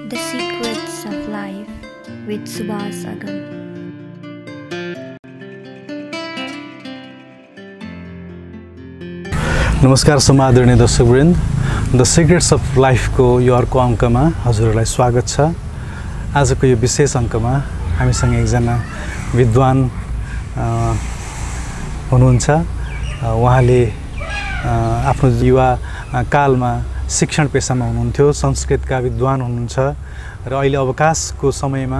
The Secrets of Life with Subhas Agam. नमस्कार समादरणीय दर्शकवृन्द, द सिक्रेट्स अफ लाइफको यो अर्को अङ्कमा हजुरहरूलाई स्वागत छ। आजको यो विशेष अङ्कमा हामीसँग एकजना विद्वान हुनुहुन्छ। उहाँले आफ्नो युवा कालमा शिक्षण पेसामा हुनुहुन्थ्यो, संस्कृतका विद्वान हुनुहुन्छ र अहिले अवकाशको समयमा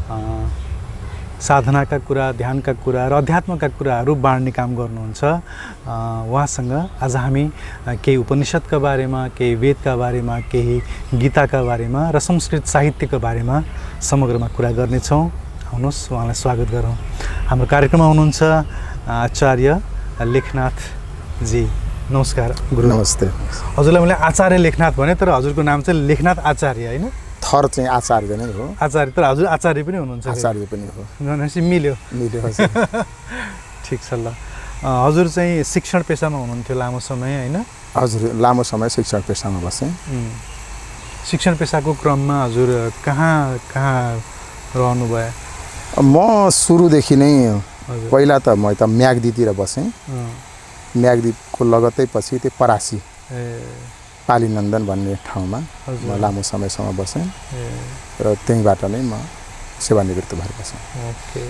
साधनाका कुरा, ध्यानका कुरा र अध्यात्मका कुराहरू बाँड्ने काम गर्नुहुन्छ। उहाँसँग आज हामी केही उपनिषदका बारेमा, केही वेदका बारेमा, केही गीताका बारेमा र संस्कृत साहित्यका बारेमा समग्रमा कुरा गर्नेछौँ। आउनुहोस् उहाँलाई स्वागत गरौँ। हाम्रो कार्यक्रममा हुनुहुन्छ आचार्य लेखनाथजी। नमस्कार गुरु। नमस्ते। हजुरलाई मैले आचार्य लेखनाथ भने, तर हजुरको नाम चाहिँ लेखनाथ आचार्य होइन? थर चाहिँ आचार्य नै हो। आचार्य, तर हजुर आचार्य पनि हुनुहुन्छ? आचार्य पनि हो। भनेपछि मिल्यो। ठिक छ ल। हजुर चाहिँ शिक्षण पेसामा हुनुहुन्थ्यो लामो समय होइन? हजुर, लामो समय शिक्षण पेसामा बसेँ। शिक्षण पेसाको क्रममा हजुर कहाँ रहनुभयो? म सुरुदेखि नै पहिला त म त म्याग्दीतिर बसेँ। म्याग्दीको लगत्तै पछि त्यो परासी पालीनन्दन भन्ने ठाउँमा म लामो समयसम्म बसेँ र त्यहीँबाट नै म सेवानिवृत्त भएर बसेँ। ओके।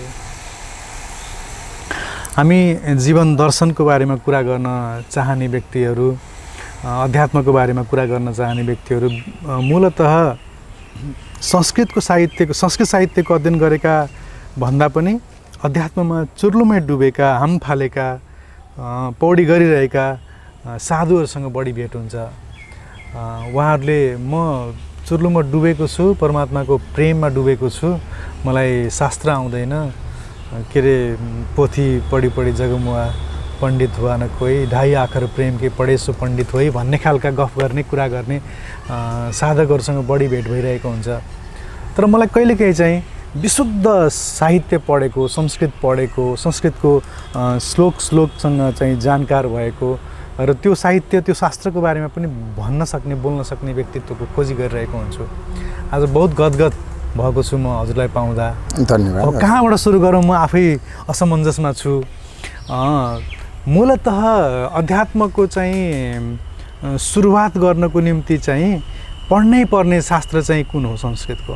हामी जीवन दर्शनको बारेमा कुरा गर्न चाहने व्यक्तिहरू, अध्यात्मको बारेमा कुरा गर्न चाहने व्यक्तिहरू मूलतः संस्कृत साहित्यको अध्ययन गरेका भन्दा पनि अध्यात्ममा चुर्लुमै डुबेका, हाम फालेका, पौडी गरिरहेका साधुहरूसँग बढी भेट हुन्छ। उहाँहरूले म चुर्लुमा डुबेको छु, परमात्माको प्रेममा डुबेको छु, मलाई शास्त्र आउँदैन, के अरे पोथी पढी जगमुआ पण्डित हुआ न कोही, ढाई आखर प्रेम के पढेसो पण्डित होइ भन्ने खालका गफ गर्ने, कुरा गर्ने साधकहरूसँग बढी भेट भइरहेको हुन्छ। तर मलाई कहिलेकाहीँ चाहिँ विशुद्ध साहित्य पढेको, संस्कृत पढेको, संस्कृतको श्लोकसँग चाहिँ जानकार भएको र त्यो साहित्य, त्यो शास्त्रको बारेमा पनि भन्न सक्ने, बोल्न सक्ने व्यक्तित्वको खोजी गरिरहेको हुन्छु। आज बहुत गदगद भएको छु म हजुरलाई पाउँदा। धन्यवाद। अब कहाँबाट सुरु गरौँ? म आफै असमञ्जसमा छु। मूलतः अध्यात्मको चाहिँ सुरुवात गर्नको निम्ति चाहिँ पढ्नै पर्ने शास्त्र चाहिँ कुन हो संस्कृतको?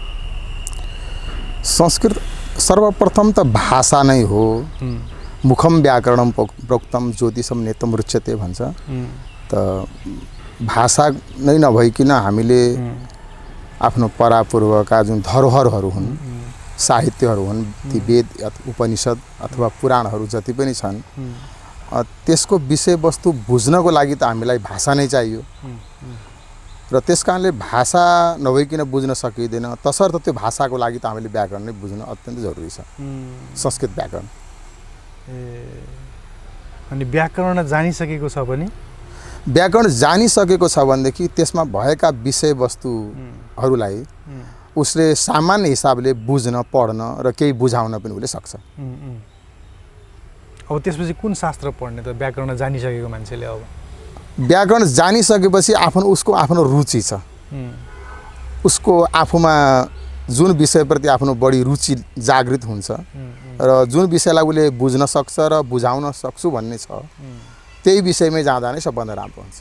संस्कृत सर्वप्रथम त भाषा नै हो। मुखम व्याकरणम प्रोक्तम ज्योतिषम नेतम रुच्यते भन्छ। त भाषा नै नभइकन हामीले आफ्नो परापूर्वका जुन धरोहरहरू हुन्, साहित्यहरू हुन्, ती वेद, उपनिषद अथवा पुराणहरू जति पनि छन्, त्यसको विषयवस्तु बुझ्नको लागि त हामीलाई भाषा नै चाहियो। र त्यसकारणले भाषा नभइकन बुझ्न सकिँदैन। तसर्थ त्यो भाषाको लागि त हामीले व्याकरण नै बुझ्न अत्यन्त जरुरी छ, संस्कृत व्याकरण। अनि व्याकरण जानिसकेको छ भने? व्याकरण जानिसकेको छ भनेदेखि त्यसमा भएका विषयवस्तुहरूलाई उसले सामान्य हिसाबले बुझ्न, पढ्न र केही बुझाउन पनि उसले सक्छ। अब त्यसपछि कुन शास्त्र पढ्ने त व्याकरण जानिसकेको मान्छेले? अब व्याकरण जानिसकेपछि उसको आफ्नो रुचि छ। उसको आफूमा जुन विषयप्रति आफ्नो बढी रुचि जागृत हुन्छ र जुन विषयलाई उसले बुझ्न सक्छ र बुझाउन सक्छु भन्ने छ, त्यही विषयमै जाँदा नै सबभन्दा राम्रो हुन्छ।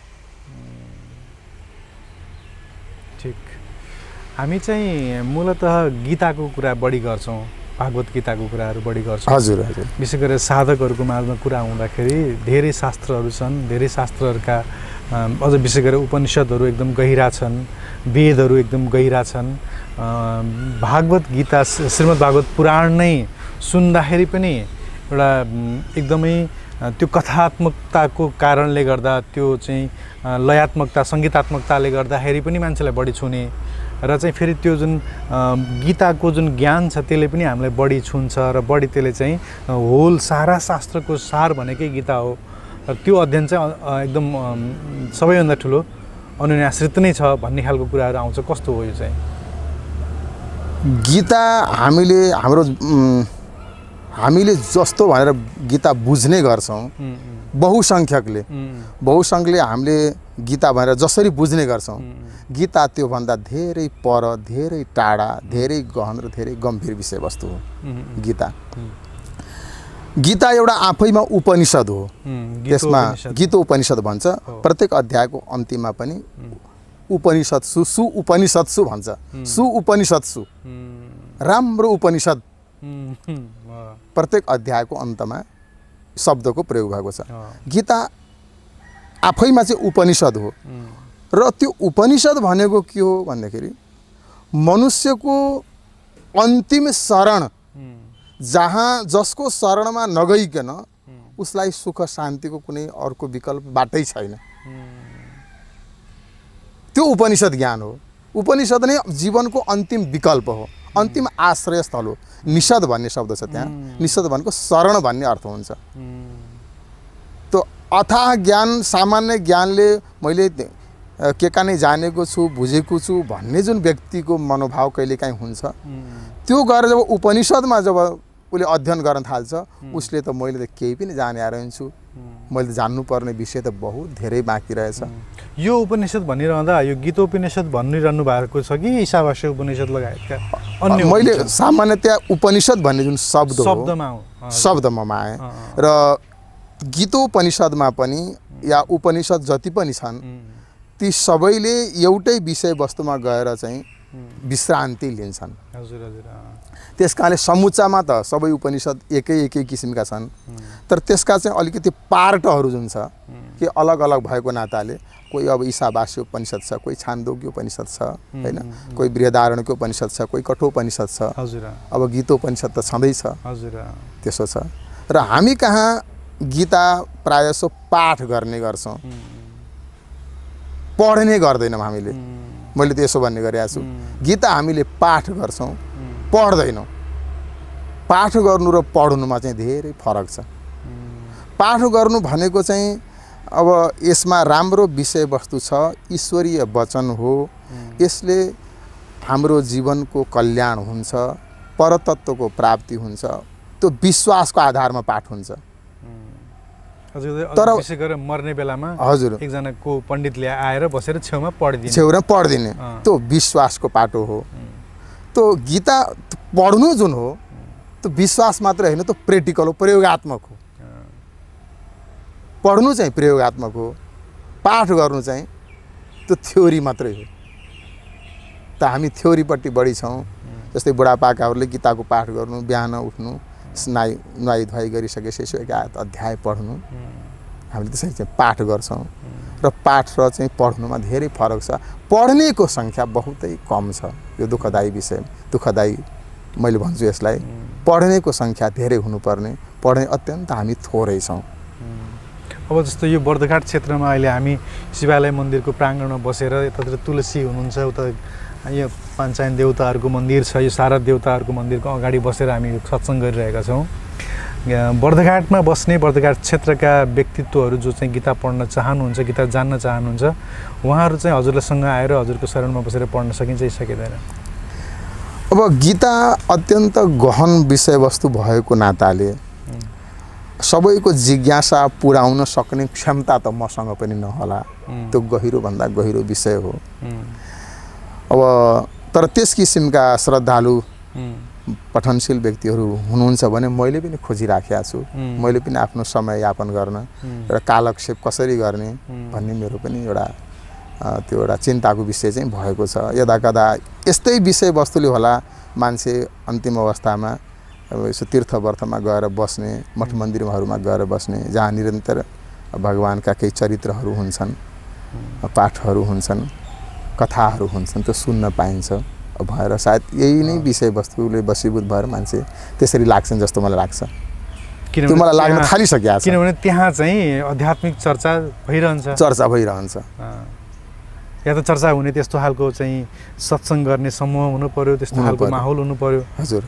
ठिक। हामी चाहिँ मूलतः गीताको कुरा बढी गर्छौँ, भागवत गीताको कुराहरू बढी गर्छौँ। हजुर हजुर। विशेष गरेर साधकहरूको माझमा कुरा हुँदाखेरि धेरै शास्त्रहरू छन्, धेरै शास्त्रहरूका अझ विशेष गरेर उपनिषदहरू एकदम गहिरा छन्, वेदहरू एकदम गहिरा छन्। भागवत गीता, श्रीमद् भागवत पुराण नै सुन्दाखेरि पनि एउटा एकदमै त्यो कथात्मकताको कारणले गर्दा, त्यो चाहिँ लयात्मकता, सङ्गीतात्मकताले गर्दाखेरि पनि मान्छेलाई बढी छुने र चाहिँ फेरि त्यो जुन गीताको जुन ज्ञान छ त्यसले पनि हामीलाई बढी छुन्छ र बढी त्यसले चाहिँ होल सारा शास्त्रको सार भनेकै गीता हो। र त्यो अध्ययन चाहिँ एकदम सबैभन्दा ठुलो अनुन्याश्रित नै छ भन्ने खालको कुराहरू आउँछ। कस्तो हो यो चाहिँ? गीता हामीले जस्तो भनेर गीता बुझ्ने गर्छौँ बहुसङ्ख्यकले हामीले गीता भनेर जसरी बुझ्ने गर्छौँ गीता त्योभन्दा धेरै पर धेरै टाढा धेरै गहन र धेरै गम्भीर विषयवस्तु हो गीता। गीता एउटा आफैमा उपनिषद हो। त्यसमा गीत उपनिषद भन्छ। प्रत्येक अध्यायको अन्तिममा पनि उपनिषत्सु सु उपनिषत्सु भन्छ। सु उपनिषत्सु राम्रो उपनिषद प्रत्येक अध्यायको अन्तमा शब्दको प्रयोग भएको छ। गीता आफैमा चाहिँ उपनिषद हो र त्यो उपनिषद भनेको के हो भन्दाखेरि मनुष्यको अन्तिम शरण, जहाँ जसको शरणमा नगइकन उसलाई सुख शान्तिको कुनै अर्को विकल्प बाटै छैन, त्यो उपनिषद ज्ञान हो। उपनिषद नै जीवनको अन्तिम विकल्प हो, अन्तिम आश्रयस्थल हो। निषद भन्ने शब्द छ त्यहाँ। निषद भनेको शरण भन्ने अर्थ हुन्छ। त्यो अथाह ज्ञान, सामान्य ज्ञानले मैले के का नै जानेको छु बुझेको छु भन्ने जुन व्यक्तिको मनोभाव कहिलेकाहीँ हुन्छ, त्यो गएर जब उपनिषदमा जब उसले अध्ययन गर्न थाल्छ उसले त मैले त केही पनि जाने आइरहन्छु, मैले त जान्नुपर्ने विषय त बहुत धेरै बाँकी रहेछ। यो उपनिषद भनिरहँदा यो गीतोपनिषद भनिरहनु भएको छ कि ईशावास्य उपनिषद लगायतका अन्य? मैले सामान्यतया उपनिषद भन्ने जुन शब्द हो शब्दमा आएँ र गीतोपनिषदमा पनि या उपनिषद जति पनि छन् ती सबैले एउटै विषयवस्तुमा गएर चाहिँ विश्रान्ति लिन्छन्। त्यसकाले समुच्चामा त सबै उपनिषद एकै किसिमका छन्, तर त्यसका चाहिँ अलिकति पार्टहरू जुन छ कि अलग अलग भएको नाताले कोही अब ईशावास्य उपनिषद छ, कोही छान्दोग्य उपनिषद छ हैन, कोही बृहदारण्यको उपनिषद छ, कोही कठोपनिषद छ। अब गीतोपनिषद त छँदैछ। त्यसो छ र हामी कहाँ गीता प्रायः पाठ गर्ने गर्छौँ, पढ्ने गर्दैनौँ हामीले। मैले त यसो भन्ने गरेको छु, गीता हामीले पाठ गर्छौँ पढ्दैनौँ। पाठ गर्नु र पढ्नुमा चाहिँ धेरै फरक छ। पाठ गर्नु भनेको चाहिँ अब यसमा राम्रो विषयवस्तु छ, ईश्वरीय वचन हो, यसले हाम्रो जीवनको कल्याण हुन्छ, परतत्त्वको प्राप्ति हुन्छ, त्यो विश्वासको आधारमा पाठ हुन्छ। तर विशेष गरेर मर्ने बेलामा हजुर एकजनाको पण्डितले आएर बसेर छेउमा पढिदिने त्यो विश्वासको पाटो हो। त्यो गीता पढ्नु जुन हो त्यो विश्वास मात्र होइन, त्यो प्र्याक्टिकल हो, प्रयोगात्मक हो। पढ्नु चाहिँ प्रयोगात्मक हो, पाठ गर्नु चाहिँ त्यो थ्योरी मात्रै हो। त हामी थ्योरीपट्टि बढी छौँ। जस्तै बुढापाकाहरूले गीताको पाठ गर्नु, बिहान उठ्नु, नुहाई धुवाई गरिसकेपछि यसो एक अध्याय पढ्नु, हामीले त्यसरी चाहिँ पाठ गर्छौँ। र पाठ र चाहिँ पढ्नुमा धेरै फरक छ। पढ्नेको सङ्ख्या बहुतै कम छ। यो दुःखदायी विषय, दुःखदायी मैले भन्छु यसलाई। पढ्नेको सङ्ख्या धेरै हुनुपर्ने, पढ्ने अत्यन्त हामी थोरै छौँ। अब जस्तो यो बर्दघाट क्षेत्रमा अहिले हामी शिवालय मन्दिरको प्राङ्गणमा बसेर यतातिर तुलसी हुनुहुन्छ, उता यो पाञ्चायन देवताहरूको मन्दिर छ, यो शारद देवताहरूको मन्दिरको अगाडि बसेर हामी सत्सङ्ग गरिरहेका छौँ। बर्दघाटमा बस्ने बर्दघाट क्षेत्रका व्यक्तित्वहरू जो चाहिँ गीता पढ्न चाहनुहुन्छ, गीता जान्न चाहनुहुन्छ, उहाँहरू चाहिँ हजुरसँग आएर हजुरको शरणमा बसेर पढ्न सकिन्छ कि सकिँदैन? अब गीता अत्यन्त गहन विषयवस्तु भएको नाताले सबैको जिज्ञासा पुर्याउन सक्ने क्षमता त मसँग पनि नहोला। त्यो गहिरोभन्दा गहिरो विषय हो। अब तर त्यस किसिमका श्रद्धालु पठनशील व्यक्तिहरू हुनुहुन्छ भने मैले पनि खोजिराखेको छु। मैले पनि आफ्नो समय यापन गर्न र कालक्षेप कसरी गर्ने भन्ने मेरो पनि एउटा त्यो एउटा चिन्ताको विषय चाहिँ भएको छ। यदाकदा यस्तै विषयवस्तुले होला मान्छे अन्तिम अवस्थामा अब यसो तीर्थव्रतमा गएर बस्ने, मठ मन्दिरहरूमा गएर बस्ने, जहाँ निरन्तर भगवानका केही चरित्रहरू हुन्छन्, पाठहरू हुन्छन्, कथाहरू हुन्छन्, त्यो सुन्न पाइन्छ भएर सायद यही नै विषयवस्तुले बसीभूत भएर मान्छे त्यसरी लाग्छन् जस्तो मलाई लाग्छ। त्यो मलाई लाग्न थालिसकेको छ। किनभने त्यहाँ चाहिँ आध्यात्मिक चर्चा भइरहन्छ। या त चर्चा हुने त्यस्तो खालको चाहिँ सत्सङ्ग गर्ने समूह हुनु पर्यो, त्यस्तो खालको माहौल हुनु पर्यो। हजुर,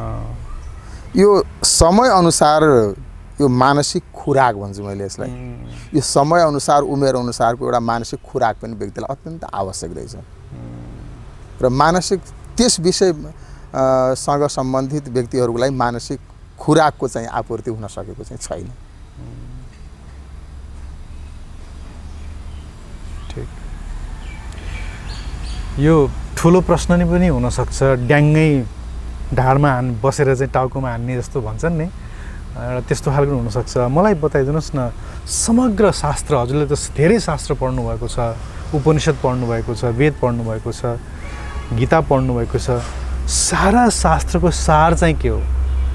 यो समय अनुसार यो मानसिक खुराक भन्छु मैले यसलाई। यो समय अनुसार उमेर अनुसारको एउटा मानसिक खुराक पनि व्यक्तिलाई अत्यन्त आवश्यक रहेछ। र मानसिक त्यस विषयसँग सम्बन्धित व्यक्तिहरूको लागि मानसिक खुराकको चाहिँ आपूर्ति हुन सकेको चाहिँ छैन। यो ठुलो प्रश्न नि पनि हुनसक्छ, ड्याङ्गै ढाडमा बसेर चाहिँ टाउकोमा हान्ने जस्तो भन्छन् नि, एउटा त्यस्तो खालको हुनसक्छ। मलाई बताइदिनुहोस् न, समग्र शास्त्र, हजुरले त धेरै शास्त्र पढ्नुभएको छ, उपनिषद पढ्नुभएको छ, वेद पढ्नुभएको छ, गीता पढ्नुभएको छ, सारा शास्त्रको सार चाहिँ के हो?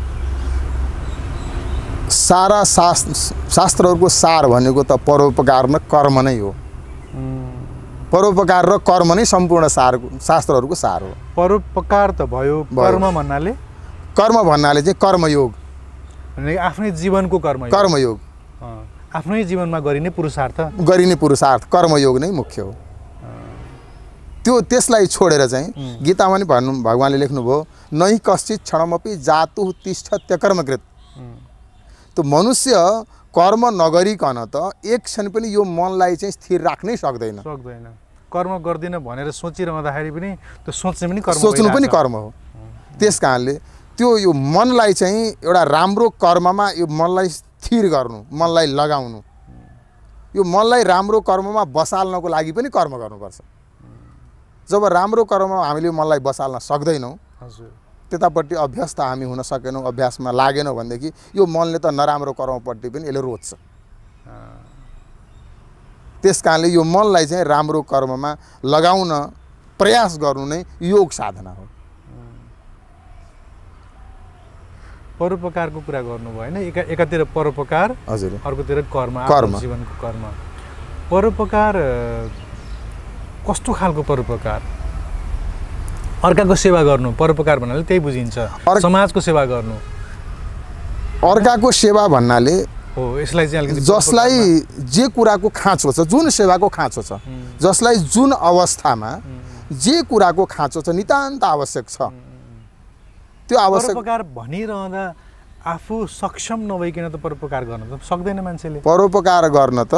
सारा शास्त्रहरूको सार भनेको त परोपकार र कर्म नै हो। परोपकार र कर्म नै सम्पूर्ण शास्त्रहरूको सार हो। परोपकार त भयो, कर्म भन्नाले? कर्म भन्नाले चाहिँ कर्मयोग, आफ्नै जीवनको कर्मयोग, आफ्नै जीवनमा गरिने पुरुषार्थ कर्मयोग नै मुख्य हो। त्यसलाई छोडेर चाहिँ गीतामा नि भगवानले लेख्नुभयो, नै कश्चित क्षणमपि जातु तिष्ठत्य कर्मकृत। त्यो मनुष्य कर्म नगरिकन त एक क्षण पनि यो मनलाई चाहिँ स्थिर राख्नै सक्दैन। कर्म गर्दिन भनेर सोचिरहँदाखेरि पनि त्यो सोच्नु पनि कर्म हो। त्यस कारणले त्यो यो मनलाई चाहिँ एउटा राम्रो कर्ममा यो मनलाई स्थिर गर्नु, मनलाई लगाउनु, यो मनलाई राम्रो कर्ममा बसाल्नको लागि पनि कर्म गर्नुपर्छ। जब राम्रो कर्ममा हामीले मनलाई बसाल्न सक्दैनौँ, त्यतापट्टि अभ्यस्त हामी हुन सकेनौँ, अभ्यासमा लागेनौँ भनेदेखि यो मनले त नराम्रो कर्मपट्टि पनि यसले रोज्छ। त्यस कारणले यो मनलाई चाहिँ राम्रो कर्ममा लगाउन प्रयास गर्नु नै योग साधना हो। परोपकारको कुरा गर्नुभयो होइन, एकातिर परोपकार, हजुर, अर्कोतिर कर्म, जीवनको कर्म। परोपकार कस्तो खालको परोपकार? अर्काको सेवा गर्नु, परोपकार भन्नाले त्यही बुझिन्छ, समाजको सेवा गर्नु। अर्काको सेवा भन्नाले हो, यसलाई चाहिँ अलिकति जसलाई जे कुराको खाँचो छ, जुन सेवाको खाँचो छ, जसलाई जुन अवस्थामा जे कुराको खाँचो छ, नितान्त आवश्यक छ, त्यो आवश्यक। परोपकार भनिरहँदा आफू सक्षम नभइकन त परोपकार गर्न त सक्दैन मान्छेले। परोपकार गर्न त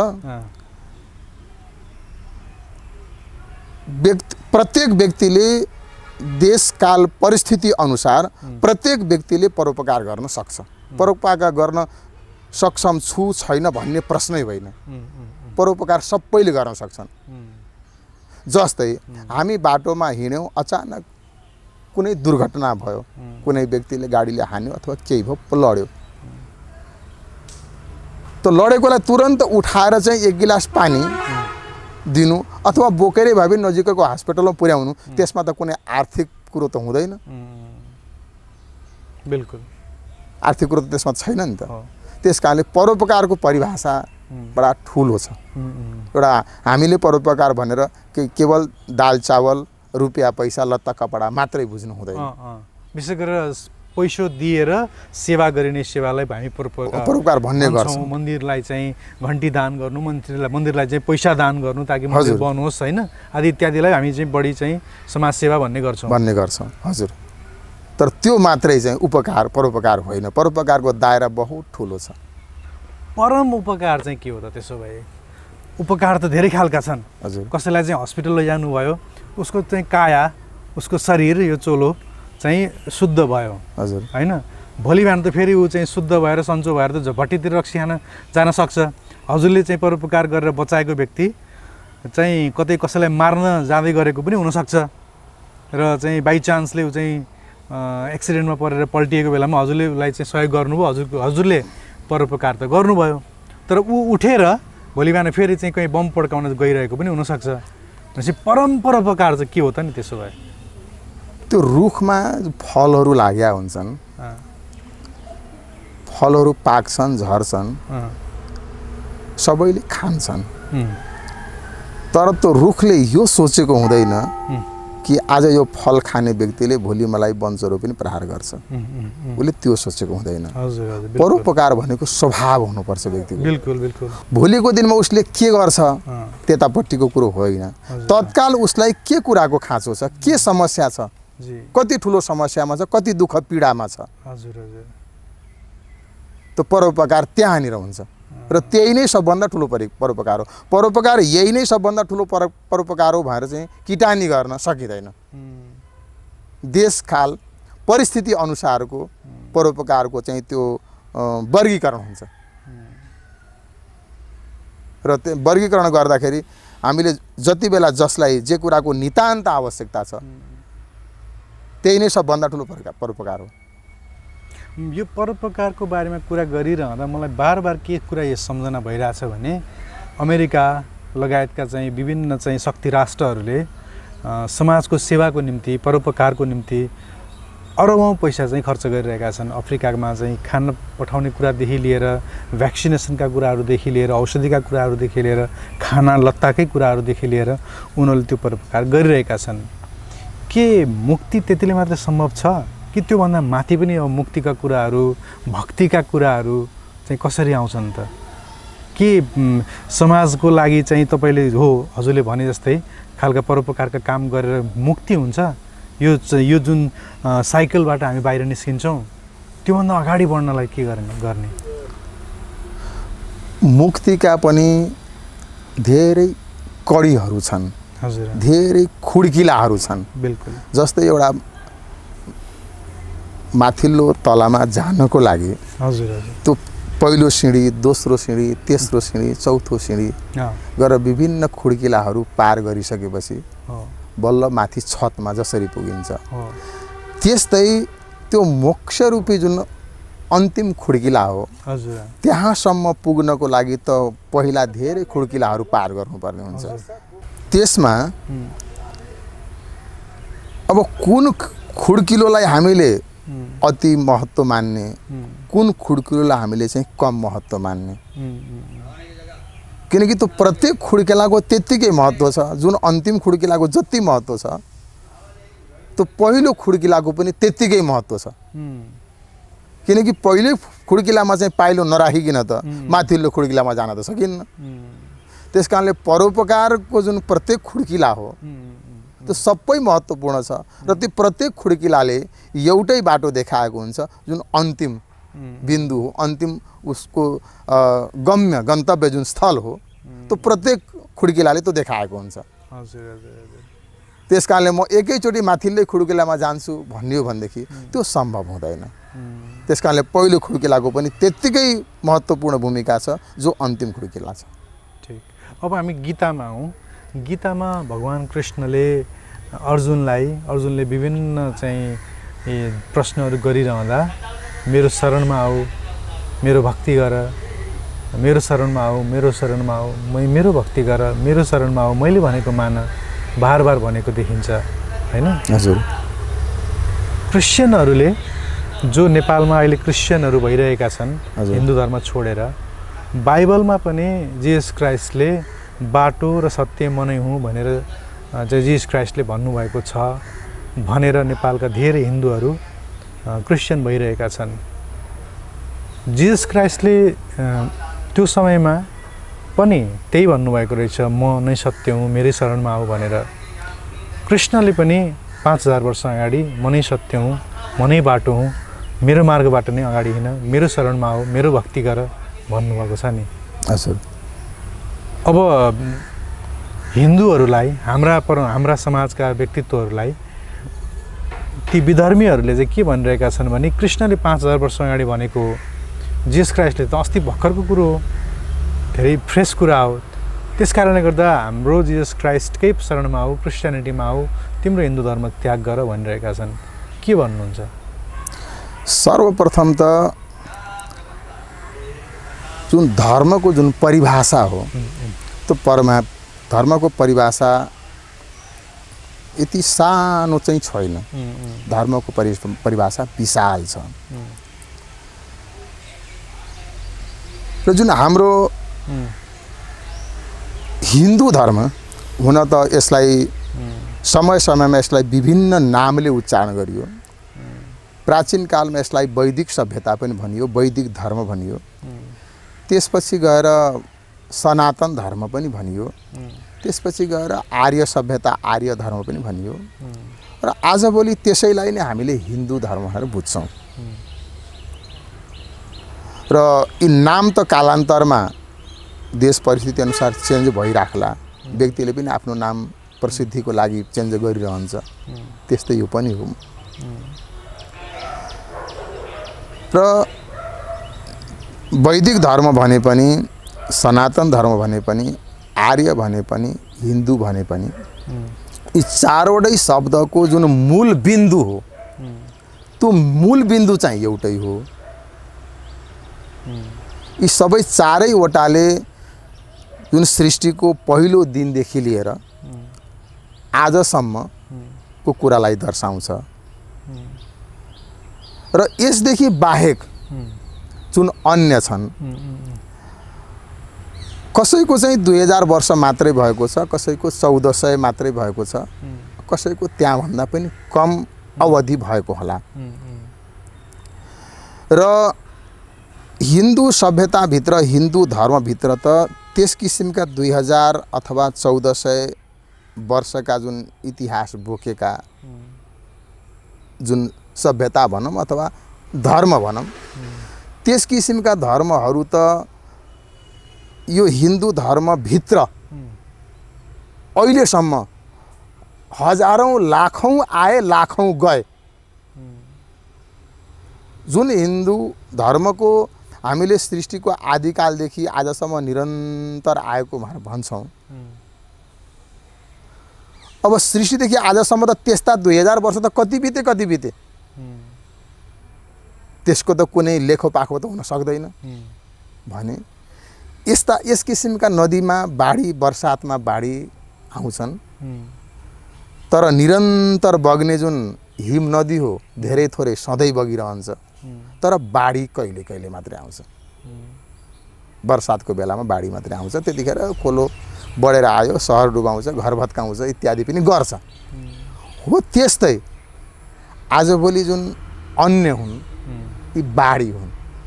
प्रत्येक व्यक्तिले देश काल परिस्थिति अनुसार प्रत्येक व्यक्तिले परोपकार गर्न सक्छ। परोपकार गर्न सक्षम छु छैन भन्ने प्रश्नै होइन, परोपकार सबैले गर्न सक्छन्। जस्तै हामी बाटोमा हिँड्यौँ, अचानक कुनै दुर्घटना भयो, कुनै व्यक्तिले गाडीले हान्यो अथवा केही भयो, लड्यो, त लडेकोलाई तुरन्त उठाएर चाहिँ एक गिलास पानी दिनु अथवा बोकेरै भए पनि नजिकैको हस्पिटलमा पुर्याउनु, त्यसमा त कुनै आर्थिक कुरो त हुँदैन। बिल्कुल आर्थिक कुरो त त्यसमा छैन नि त। त्यस कारणले परोपकारको परिभाषा बडा ठुलो छ। एउटा हामीले परोपकार भनेर केवल दाल चावल, रुपियाँ पैसा, लत्ता कपडा मात्रै बुझ्नु हुँदैन। विशेष गरेर पैसो दिएर सेवा गरिने सेवालाई हामी परोपकार भन्ने गर्छौँ। मन्दिरलाई चाहिँ घन्टी दान गर्नु, मन्दिरलाई चाहिँ पैसा दान गर्नु ताकि मन्दिर बनोस् होइन, आदि इत्यादिलाई हामी चाहिँ बढी चाहिँ समाज सेवा भन्ने गर्छौँ। हजुर, तर त्यो मात्रै चाहिँ उपकार, परोपकार होइन। परोपकारको दायरा बहुत ठुलो छ। परम उपकार चाहिँ के हो त? त्यसो भए उपकार त धेरै खालका छन्। हजुर, कसैलाई चाहिँ हस्पिटल लैजानुभयो, उसको चाहिँ काया, उसको शरीर, यो चोलो चाहिँ शुद्ध भयो, हजुर होइन, भोलि बिहान त फेरि ऊ चाहिँ शुद्ध भएर सन्चो भएर त भट्टीतिर रक्सी खान जान सक्छ। हजुरले चाहिँ परोपकार गरेर बचाएको व्यक्ति चाहिँ कतै कसैलाई मार्न जाँदै गरेको पनि हुनसक्छ र चाहिँ बाई चान्सले ऊ चाहिँ एक्सिडेन्टमा परेर पल्टिएको बेलामा हजुरले उसलाई चाहिँ सहयोग गर्नुभयो, हजुरले परोपकार त गर्नुभयो। तर ऊ उठेर भोलि बिहान फेरि चाहिँ कहीँ बम पड्काउन गइरहेको पनि हुनसक्छ। भनेपछि परम परोपकार चाहिँ के हो त नि? त्यसो भए त्यो रुखमा फलहरू लाग्या हुन्छन्, फलहरू पाक्छन्, झर्छन्, सबैले खान्छन्, तर त्यो रुखले यो सोचेको हुँदैन कि आज यो फल खाने व्यक्तिले भोलि मलाई वंशहरू पनि प्रहार गर्छ, उसले त्यो सोचेको हुँदैन। परोपकार भनेको स्वभाव हुनुपर्छ व्यक्तिको। बिल्कुल बिल्कुल। भोलिको दिनमा उसले के गर्छ त्यतापट्टिको कुरो होइन, तत्काल उसलाई के कुराको खाँचो छ, के समस्या छ, कति ठुलो समस्यामा छ, कति दुःख पीडामा छ, त परोपकार त्यहाँनिर हुन्छ। र त्यही नै सबभन्दा ठुलो परोपकार हो। परोपकार यही नै सबभन्दा ठुलो परोपकार हो भनेर चाहिँ किटानी गर्न सकिँदैन। देशकाल परिस्थिति अनुसारको परोपकारको चाहिँ त्यो वर्गीकरण हुन्छ। र त्यो वर्गीकरण गर्दाखेरि हामीले जति बेला जसलाई जे कुराको नितान्त आवश्यकता छ त्यही नै सबभन्दा ठुलो परोपकार हो। यो परोपकारको बारेमा कुरा गरिरहँदा मलाई बार के कुरा यो सम्झना भइरहेछ भने अमेरिका लगायतका चाहिँ विभिन्न चाहिँ शक्ति राष्ट्रहरूले समाजको सेवाको निम्ति परोपकारको निम्ति अरबौं पैसा चाहिँ खर्च गरिरहेका छन्। अफ्रिकामा चाहिँ खान पठाउने कुरादेखि लिएर भ्याक्सिनेसनका कुराहरूदेखि लिएर औषधिका कुराहरूदेखि लिएर खाना लत्ताकै कुराहरूदेखि लिएर उनीहरूले त्यो परोपकार गरिरहेका छन्। के मुक्ति त्यतिले मात्रै सम्भव छ कि त्योभन्दा माथि पनि अब मुक्तिका कुराहरू भक्तिका कुराहरू चाहिँ कसरी आउँछन् त? के समाजको लागि चाहिँ तपाईँले हजुरले भने जस्तै खालका परोपकारका काम गरेर मुक्ति हुन्छ? यो जुन साइकलबाट हामी बाहिर निस्किन्छौँ त्योभन्दा अगाडि बढ्नलाई के गर्ने? मुक्तिका पनि धेरै कडीहरू छन्, हजुर, धेरै खुड्किलाहरू छन्। बिल्कुल। जस्तै एउटा माथिल्लो तलामा जानको लागि हजुर त्यो पहिलो सिँढी, दोस्रो सिँढी, तेस्रो सिँढी, चौथो सिँढी गरेर विभिन्न खुड्किलाहरू पार गरिसकेपछि बल्ल माथि छतमा जसरी पुगिन्छ त्यस्तै त्यो मोक्ष रूपी जुन अन्तिम खुड्किला हो हजुर त्यहाँसम्म पुग्नको लागि त पहिला धेरै खुड्किलाहरू पार गर्नुपर्ने हुन्छ। त्यसमा अब कुन खुड्किलोलाई हामीले अति महत्त्व मान्ने, कुन खुड्किलोलाई हामीले चाहिँ कम महत्त्व मान्ने, किनकि त्यो प्रत्येक खुड्किलाको त्यत्तिकै महत्त्व छ। जुन अन्तिम खुड्किलाको जति महत्त्व छ त्यो पहिलो खुड्किलाको पनि त्यत्तिकै महत्त्व छ। किनकि पहिलो खुड्किलामा चाहिँ पाइलो नराखिकन त माथिल्लो खुड्किलामा जान त सकिन्न। त्यसकारणले परोपकारको जुन प्रत्येक खुड्किला हो त्यो सबै महत्त्वपूर्ण छ र त्यो प्रत्येक खुड्किलाले एउटै बाटो देखाएको हुन्छ जुन अन्तिम बिन्दु हो, अन्तिम उसको गन्तव्य जुन स्थल हो त्यो प्रत्येक खुड्किलाले त्यो देखाएको हुन्छ। त्यसकारणले म एकैचोटि माथिल्लै खुड्किलामा जान्छु भन्ने हो भनेदेखि त्यो सम्भव हुँदैन। त्यसकारणले पहिलो खुड्किलाको पनि त्यत्तिकै महत्त्वपूर्ण भूमिका छ जो अन्तिम खुड्किला छ। ठिक। अब हामी गीतामा हौँ। गीतामा भगवान् कृष्णले अर्जुनले विभिन्न चाहिँ प्रश्नहरू गरिरहँदा मेरो शरणमा आऊ, मेरो भक्ति गर, मेरो शरणमा आऊ, मेरो शरणमा आऊ, मेरो भक्ति गर, मेरो शरणमा आऊ, मैले भनेको मान, बार भनेको देखिन्छ हैन? हजुर। क्रिश्चियनहरूले जो नेपालमा अहिले क्रिश्चियनहरू भइरहेका छन् हिन्दू धर्म छोडेर, बाइबलमा पनि जिसस क्राइस्टले बाटो र सत्य म नै हुँ भनेर चाहिँ जिसस क्राइस्टले भन्नुभएको छ भनेर नेपालका धेरै हिन्दूहरू क्रिश्चियन भइरहेका छन्। जिसस क्राइस्टले त्यो समयमा पनि त्यही भन्नुभएको रहेछ, म नै सत्य हुँ, मेरै शरणमा आऊ भनेर। कृष्णले पनि 5000 वर्ष अगाडि म नै सत्य हुँ, म नै बाटो हुँ, मेरो मार्गबाट नै अगाडि हिँड, मेरो शरणमा आऊ, मेरो भक्ति गर भन्नुभएको छ नि। हजुर। अब हिन्दूहरूलाई, हाम्रा समाजका व्यक्तित्वहरूलाई ती विधर्मीहरूले चाहिँ के भनिरहेका छन् भने कृष्णले 5000 वर्ष अगाडि भनेको हो, जिसस क्राइस्टले त अस्ति भर्खरको कुरो हो, धेरै फ्रेस कुरा हो। त्यस कारणले गर्दा हाम्रो जिसस क्राइस्टकै शरणमा आऊ, क्रिस्चियनिटीमा आऊ, तिम्रो हिन्दू धर्म त्याग गर भनिरहेका छन्। के भन्नुहुन्छ? सर्वप्रथम त जुन धर्मको जुन परिभाषा हो त्यो धर्मको परिभाषा यति सानो चाहिँ छैन। धर्मको परिभाषा विशाल छ र जुन हाम्रो हिन्दू धर्म हुन त यसलाई समय-समयमा यसलाई विभिन्न नामले उच्चारण गरियो। प्राचीन कालमा यसलाई वैदिक सभ्यता पनि भनियो, वैदिक धर्म भनियो। त्यसपछि गएर सनातन धर्म पनि भनियो, त्यसपछि गएर आर्य सभ्यता, आर्य धर्म पनि भनियो र आजभोलि त्यसैलाई नै हामीले हिन्दू धर्म भनेर बुझ्छौँ। र यी नाम त कालान्तरमा देश परिस्थिति अनुसार चेन्ज भइराख्ला, व्यक्तिले पनि आफ्नो नाम प्रसिद्धिको लागि चेन्ज गरिरहन्छ, त्यस्तै यो पनि हो। र वैदिक धर्म भने पनि सनातन धर्म भने पनि, आर्य भने पनि, हिन्दू भने पनि, यी चारवटै शब्दको जुन मूल बिन्दु हो त्यो मूल बिन्दु चाहिँ एउटै हो। यी सबै चारैवटाले जुन सृष्टिको पहिलो दिनदेखि लिएर आजसम्मको कुरालाई दर्शाउँछ। र यसदेखि बाहेक जुन अन्य छन्, कसैको चाहिँ 2000 वर्ष मात्रै भएको छ, कसैको 1400 मात्रै भएको छ, कसैको त्यहाँभन्दा पनि कम अवधि भएको होला। र हिन्दू सभ्यताभित्र, हिन्दू धर्मभित्र त त्यस किसिमका 2000 अथवा 1400 वर्षका जुन इतिहास बोकेका जुन सभ्यता भनौँ अथवा धर्म भनौँ, त्यस किसिमका धर्महरू त यो हिन्दू धर्मभित्र अहिलेसम्म हजारौँ लाखौँ आए, लाखौँ गए। जुन हिन्दू धर्मको हामीले सृष्टिको आदिकालदेखि आजसम्म निरन्तर आएको भन्छौँ, अब सृष्टिदेखि आजसम्म त त्यस्ता 2000 वर्ष त कति बिते त्यसको त कुनै लेखोपाखो त हुन सक्दैन भने यस किसिमका नदीमा बाढी, बर्सातमा बाढी आउँछन्, तर निरन्तर बग्ने जुन हिम नदी हो धेरै थोरै सधैँ बगिरहन्छ, तर बाढी कहिले कहिले मात्रै आउँछ। बर्सातको बेलामा बाढी मात्रै आउँछ, त्यतिखेर खोलो बढेर आयो, सहर डुबाउँछ, घर भत्काउँछ इत्यादि पनि गर्छ। हो त्यस्तै आजभोलि जुन अन्य हुन् यी बाढी हुन्।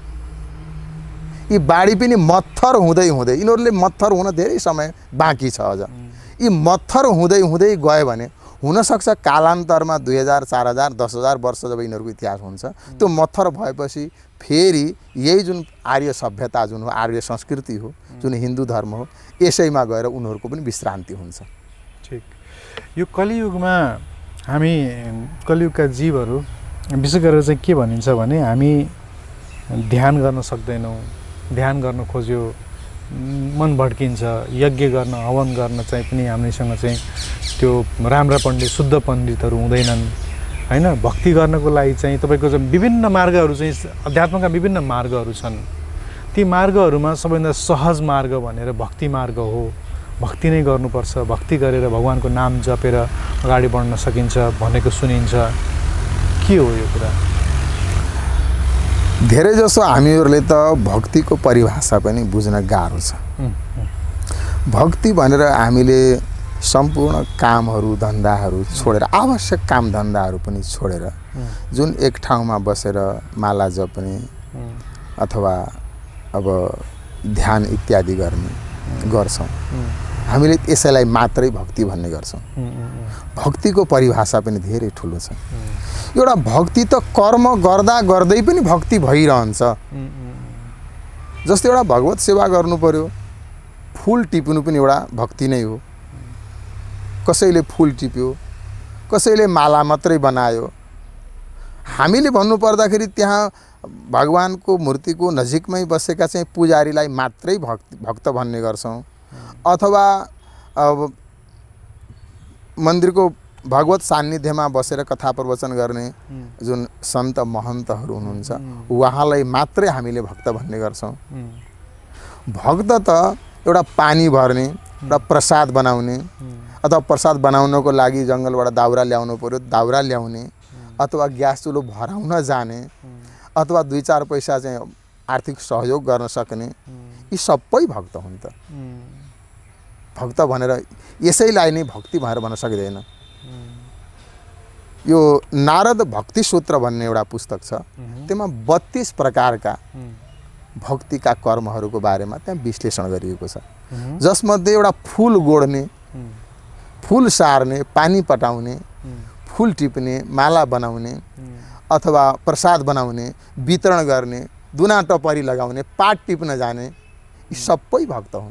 यी बाढी पनि मत्थर हुँदै हुँदै, यिनीहरूले मत्थर हुन धेरै समय बाँकी छ अझ। यी मत्थर हुँदै हुँदै गयो भने हुनसक्छ कालान्तरमा 2000, 4000, 10000 वर्ष जब यिनीहरूको इतिहास हुन्छ, त्यो मत्थर भएपछि फेरि यही जुन आर्य सभ्यता जुन हो, आर्य संस्कृति हो, जुन हिन्दू धर्म हो, यसैमा गएर उनीहरूको पनि विश्रान्ति हुन्छ। ठिक। यो कलियुगमा हामी कलियुगका जीवहरू विशेष गरेर चाहिँ के भनिन्छ भने हामी ध्यान गर्न सक्दैनौँ, ध्यान गर्न खोज्यो मन भड्किन्छ, यज्ञ गर्न, हवन गर्न चाहिँ पनि हामीसँग चाहिँ त्यो राम्रा पण्डित, शुद्ध पण्डितहरू हुँदैनन् हैन। भक्ति गर्नको लागि चाहिँ तपाईँको चाहिँ विभिन्न मार्गहरू चाहिँ अध्यात्मका विभिन्न मार्गहरू छन्। ती मार्गहरूमा सबैभन्दा सहज मार्ग भनेर भक्ति मार्ग हो। भक्ति नै गर्नुपर्छ, भक्ति गरेर भगवानको नाम जपेर अगाडि बढ्न सकिन्छ भनेको सुनिन्छ। के हो यो कुरा? धेरै जसो हामीहरूले त भक्तिको परिभाषा पनि बुझ्न गाह्रो छ। भक्ति भनेर हामीले सम्पूर्ण कामहरू, धन्दाहरू छोडेर, आवश्यक काम धन्दाहरू पनि छोडेर जुन एक ठाउँमा बसेर माला जप्ने अथवा अब ध्यान इत्यादि गर्छौँ, हामीले यसैलाई मात्रै भक्ति भन्ने गर्छौँ। भक्तिको परिभाषा पनि धेरै ठुलो छ। एउटा भक्ति त कर्म गर्दा गर्दै पनि भक्ति भइरहन्छ। जस्तै एउटा भगवत सेवा गर्नु पर्यो, फुल टिप्नु पनि एउटा भक्ति नै हो। कसैले फुल टिप्यो, कसैले माला मात्रै बनायो। हामीले भन्नु पर्दाखेरि त्यहाँ भगवानको मूर्तिको नजिकमै बसेका चाहिँ पुजारीलाई मात्रै भक्त भन्ने गर्छौँ, अथवा अब मन्दिरको भगवत सान्निध्यमा बसेर कथा प्रवचन गर्ने जुन सन्त महन्तहरू हुनुहुन्छ उहाँलाई मात्रै हामीले भक्त भन्ने गर्छौँ। भक्त त एउटा पानी भर्ने, एउटा प्रसाद बनाउने, अथवा प्रसाद बनाउनको लागि जङ्गलबाट दाउरा ल्याउनु पर्यो, दाउरा ल्याउने, अथवा ग्यास चुलो भराउन जाने, अथवा 2-4 पैसा चाहिँ आर्थिक सहयोग गर्न सक्ने, यी सबै भक्त हुन् त। भक्त भनेर यसैलाई नै भक्ति भनेर भन्न सकिँदैन। यो नारद भक्ति सूत्र भन्ने एउटा पुस्तक छ, त्यसमा 32 प्रकारका भक्तिका कर्महरूको बारेमा त्यहाँ विश्लेषण गरिएको छ। जसमध्ये एउटा फुल गोड्ने, फुल सार्ने, पानी पटाउने, फुल टिप्ने, माला बनाउने, अथवा प्रसाद बनाउने, वितरण गर्ने, दुना टपरी लगाउने, पाठ टिप्न जाने, यी सबै भक्त हुन्।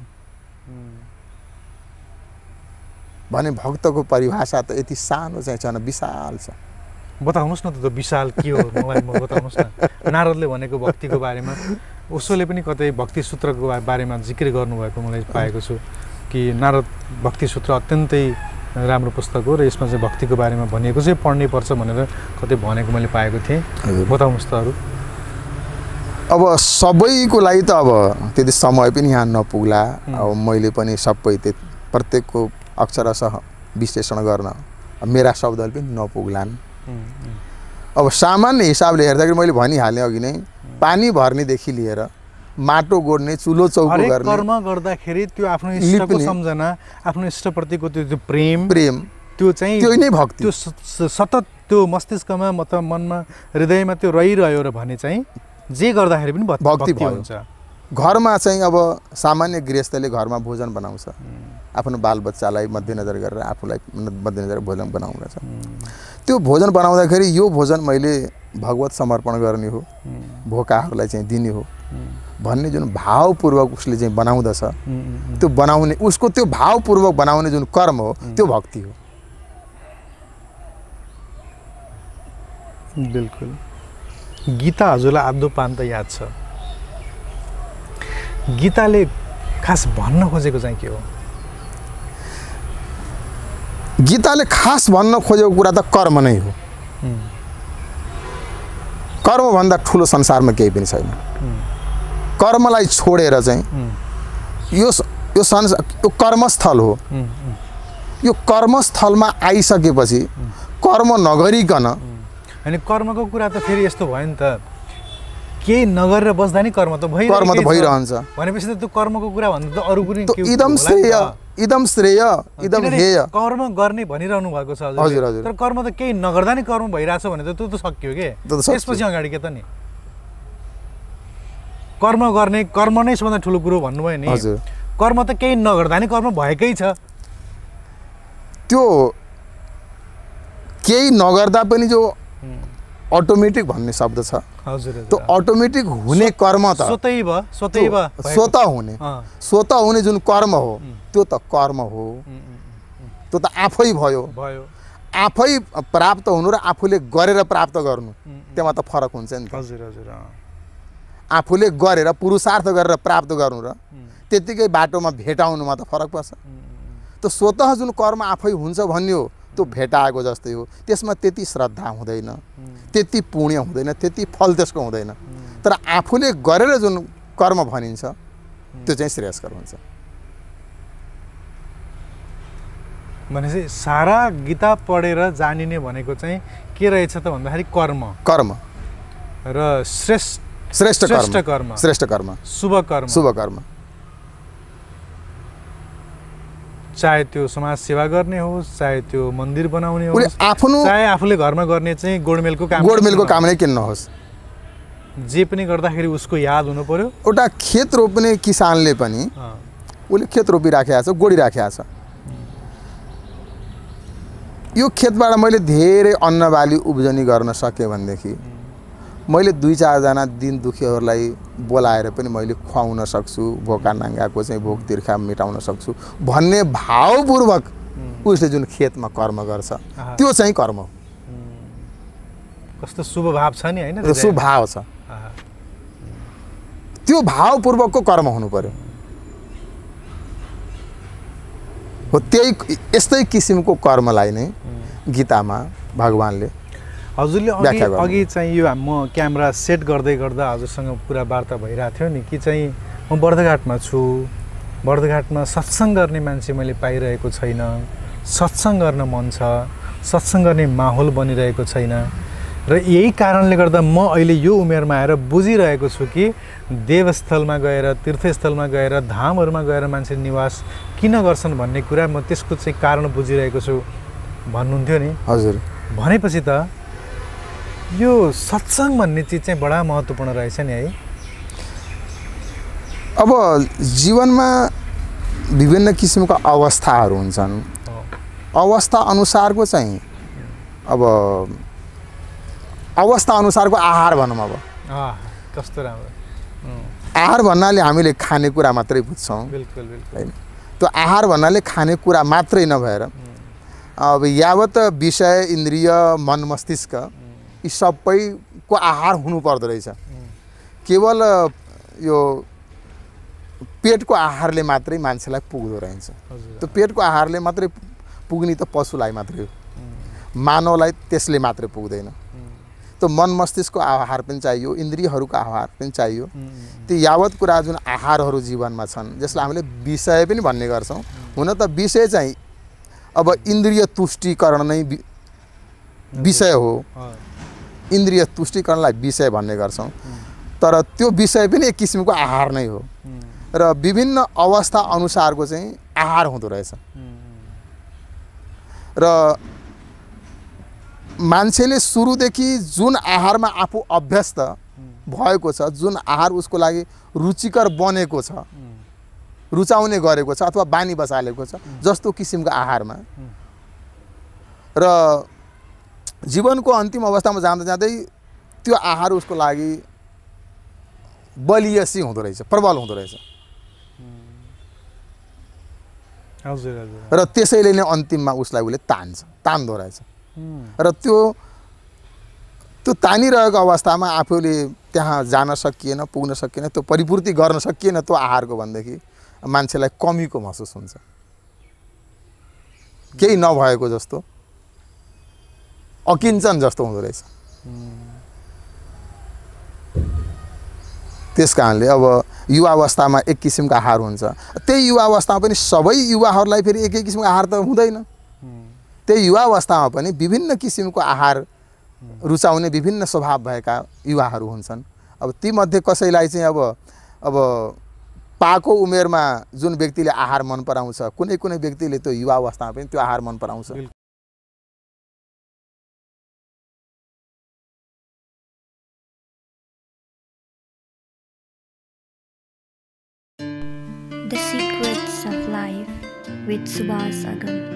भने भक्तको परिभाषा त यति सानो चाहिँ छैन, विशाल छ। बताउनुहोस् न त विशाल के हो, मलाई बताउनुहोस् न। नारदले भनेको भक्तिको बारेमा ओशोले पनि कतै भक्ति सूत्रको बारेमा जिक्र गर्नुभएको मैले पाएको छु कि नारद भक्ति सूत्र अत्यन्तै राम्रो पुस्तक हो र यसमा चाहिँ भक्तिको बारेमा भनिएको चाहिँ पढ्नै पर्छ भनेर कतै भनेको मैले पाएको थिएँ। बताउनुहोस् त अरू। अब सबैको लागि त अब त्यति समय पनि यहाँ नपुग्ला। अब मैले पनि सबै प्रत्येकको अक्षरशः विश्लेषण गर्न मेरा शब्दले पनि नपुग्लान्। अब सामान्य हिसाबले हेर्दाखेरि मैले भनिहालेँ अघि नै, पानी भर्नेदेखि लिएर माटो गोड्ने, चुलो चौको गर्ने, कर्म गर्दाखेरि त्यो आफ्नो इष्टको सम्झना, आफ्नो इष्टप्रतिको त्यो प्रेम त्यो चाहिँ त्यो नै भक्ति। त्यो सतत त्यो मस्तिष्कमा मतलब मनमा हृदयमा त्यो रहिरह्यो र भने चाहिँ जे गर्दाखेरि पनि भक्ति हुन्छ। घरमा चाहिँ अब सामान्य गृहस्थले घरमा भोजन बनाउँछ, आफ्नो बालबच्चालाई मध्यनजर गरेर आफूलाई मध्यनजर भोजन बनाउँछ। त्यो भोजन बनाउँदाखेरि यो भोजन मैले भगवत समर्पण गर्ने हो, भोकाहरूलाई चाहिँ दिने हो भन्ने जुन भावपूर्वक उसले चाहिँ बनाउँदछ, त्यो बनाउने उसको त्यो भावपूर्वक बनाउने जुन कर्म हो त्यो भक्ति हो। बिल्कुल। गीता हजुरलाई आदो पान त याद छ, गीताले खास भन्न खोजेको चाहिँ के हो? गीताले खास भन्न खोजेको कुरा त कर्म नै हो। कर्मभन्दा ठुलो संसारमा केही पनि छैन। कर्मलाई छोडेर चाहिँ यो कर्मस्थल हो। यो कर्मस्थलमा आइसकेपछि कर्म नगरिकन, अनि कर्मको कुरा त फेरि यस्तो भयो नि त, केही नगरेर बस्दा नि कर्म त भइरहन्छ भनेपछि त त्यो कर्मको कुरा भन्दा त अरू कुनै इदम श्रेय इदम हेय कर्म गर्ने भनिरहनु भएको छ हजुर। तर कर्म त केही नगर्दा नि कर्म भइरहेछ भने त त्यो त सकियो के, त्यसपछि अगाडि के त नि कर्म गर्ने, कर्म नै सबभन्दा ठुलो कुरो भन्नुभयो नि। कर्म त केही नगर्दा नि कर्म भएकै छ। त्यो केही नगर्दा पनि जो अटोमेटिक भन्ने शब्द छ हजुर, त्यो अटोमेटिक हुने कर्म त स्वतः हुने जुन कर्म हो त्यो त कर्म हो, त्यो त आफै भयो। आफै प्राप्त हुनु र आफूले गरेर प्राप्त गर्नु त्यसमा त फरक हुन्छ नि त। हजुर हजुर। आफूले गरेर पुरुषार्थ गरेर प्राप्त गर्नु र त्यतिकै बाटोमा भेटाउनुमा त फरक पर्छ। त्यो स्वतः जुन कर्म आफै हुन्छ भन्ने हो त्यो भेटाएको जस्तै हो। त्यसमा त्यति श्रद्धा हुँदैन, त्यति पुण्य हुँदैन, त्यति फल त्यसको हुँदैन। तर आफूले गरेर जुन कर्म भनिन्छ त्यो चाहिँ श्रेयस्कर हुन्छ। भनेपछि सारा गीता पढेर जानिने भनेको चाहिँ के रहेछ त भन्दाखेरि कर्म र श्रेष्ठ कर्म, शुभ कर्म, चाहे त्यो समाज सेवा गर्ने होस्, चाहे त्यो मन्दिर बनाउने होस्, चाहे आफूले घरमा गर्ने चाहिँ गोडमेलको काम नै किन नहोस्, जे पनि गर्दाखेरि उसको याद हुनु पर्यो। एउटा खेत रोप्ने किसानले पनि उसले खेत रोपिराखेको छ, गोडिराखेको छ। यो खेतबाट मैले धेरै अन्न बाली उब्जनी गर्न सकेँ भनेदेखि मैले 2-4 जना दिन दुखीहरूलाई बोलाएर पनि मैले खुवाउन सक्छु, भोका नाङ्गाको चाहिँ भोक तिर्खा मेटाउन सक्छु भन्ने भावपूर्वक उसले जुन खेतमा कर्म गर्छ त्यो चाहिँ कर्म हो। कस्तो शुभ भाव छ नि हैन, शुभ भाव छ, त्यो भावपूर्वकको कर्म हुनु पर्यो। हो त्यही यस्तै किसिमको कर्मलाई नै गीतामा भगवानले हजुरले अघि चाहिँ यो म क्यामेरा सेट गर्दै गर्दा हजुरसँग पुरा वार्ता भइरहेको थियो नि कि चाहिँ म बर्दघाटमा छु, बर्दघाटमा सत्सङ्ग गर्ने मान्छे मैले पाइरहेको छैन, सत्सङ्ग गर्न मन छ, सत्सङ्ग गर्ने माहौल बनिरहेको छैन र यही कारणले गर्दा म अहिले यो उमेरमा आएर बुझिरहेको छु कि देवस्थलमा गएर, तीर्थस्थलमा गएर, धामहरूमा गएर मान्छे निवास किन गर्छन् भन्ने कुरा म त्यसको चाहिँ कारण बुझिरहेको छु भन्नुहुन्थ्यो नि हजुर। भनेपछि त यो सत्सङ्ग भन्ने चिज चाहिँ बडा महत्त्वपूर्ण रहेछ नि है। अब जीवनमा विभिन्न किसिमका अवस्थाहरू हुन्छन्, अवस्था अनुसारको चाहिँ अब अवस्था अनुसारको आहार भनौँ। अब कस्तो राम्रो आहार भन्नाले हामीले खानेकुरा मात्रै बुझ्छौँ, बिल्कुल हैन। त्यो आहार भन्नाले खानेकुरा मात्रै नभएर अब यावत विषय, इन्द्रिय, मन, मस्तिष्क यी सबैको आहार हुनु पर्दो रहेछ। केवल यो पेटको आहारले मात्रै मान्छेलाई पुग्दो रहेछ। हजुर। त्यो पेटको आहारले मात्रै पुग्ने त पशुलाई मात्रै हो, मानवलाई त्यसले मात्रै पुग्दैन। त्यो मन मस्तिष्कको आहार पनि चाहियो, इन्द्रियहरूको आहार पनि चाहियो। त्यो यावत कुरा जुन आहारहरू जीवनमा छन् जसलाई हामीले विषय पनि भन्ने गर्छौँ। हुन त विषय चाहिँ अब इन्द्रिय तुष्टिकरण नै विषय हो, इन्द्रिय तुष्टिकरणलाई विषय भन्ने गर्छौँ। तर त्यो विषय पनि एक किसिमको आहार नै हो र विभिन्न अवस्था अनुसारको चाहिँ आहार हुँदो रहेछ। र मान्छेले सुरुदेखि जुन आहारमा आफू अभ्यस्त भएको छ, जुन आहार उसको लागि रुचिकर बनेको छ, रुचाउने गरेको छ अथवा बानी बसालेको छ जस्तो किसिमको आहारमा, र जीवनको अन्तिम अवस्थामा जाँदा जाँदै त्यो आहार उसको लागि बलियसी हुँदो रहेछ, प्रबल हुँदो रहेछ। हजुर हजुर। र त्यसैले नै अन्तिममा उसलाई उसले तान्दो रहेछ। र त्यो तानिरहेको अवस्थामा आफूले त्यहाँ जान सकिएन, पुग्न सकिएन, त्यो परिपूर्ति गर्न सकिएन त्यो आहारको भनेदेखि मान्छेलाई कमीको महसुस हुन्छ, केही नभएको जस्तो, अकिञ्चन जस्तो हुँदो रहेछ। त्यस कारणले अब युवा अवस्थामा एक किसिमको आहार हुन्छ। त्यही युवा अवस्थामा पनि सबै युवाहरूलाई फेरि एकै किसिमको आहार त हुँदैन। त्यही युवा अवस्थामा पनि विभिन्न किसिमको आहार रुचाउने विभिन्न स्वभाव भएका युवाहरू हुन्छन्। अब तीमध्ये कसैलाई चाहिँ अब पाको उमेरमा जुन व्यक्तिले आहार मन पराउँछ, कुनै कुनै व्यक्तिले त्यो युवा अवस्थामा पनि त्यो आहार मन पराउँछ। The Secrets of Life with Subhas Agam.